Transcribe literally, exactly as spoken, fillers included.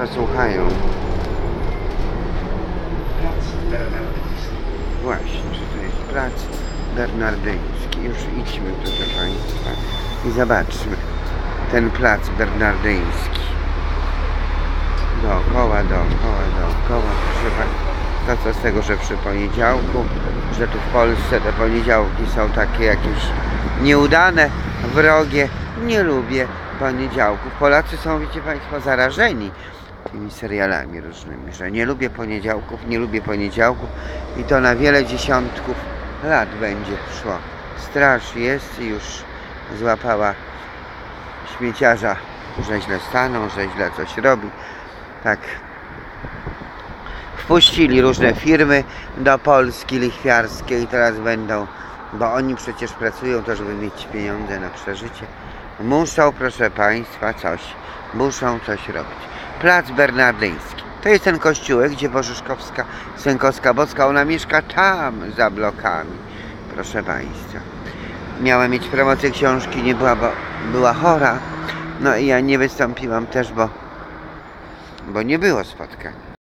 posłuchają. Właśnie, czy to jest plac Bernardyński. Już idźmy, proszę Państwa, i zobaczmy ten plac Bernardyński. Dookoła, dookoła, dookoła, proszę Państwa. To co z tego, że przy poniedziałku, że tu w Polsce te poniedziałki są takie jakieś nieudane, wrogie. Nie lubię poniedziałków. Polacy są, wiecie Państwo, zarażeni tymi serialami różnymi, że nie lubię poniedziałków, nie lubię poniedziałków i to na wiele dziesiątków lat będzie szło. Straż jest i już złapała śmieciarza, że źle stanął, że źle coś robi. Tak. Wpuścili różne firmy do Polski lichwiarskie i teraz będą, bo oni przecież pracują to, żeby mieć pieniądze na przeżycie. Muszą, proszę Państwa, coś, muszą coś robić. Plac Bernardyński. To jest ten kościółek, gdzie Bożyszkowska, Sękowska Boska, ona mieszka tam za blokami. Proszę Państwa. Miała mieć promocję książki, nie była, bo była chora. No i ja nie wystąpiłam też, bo, bo nie było spotkań.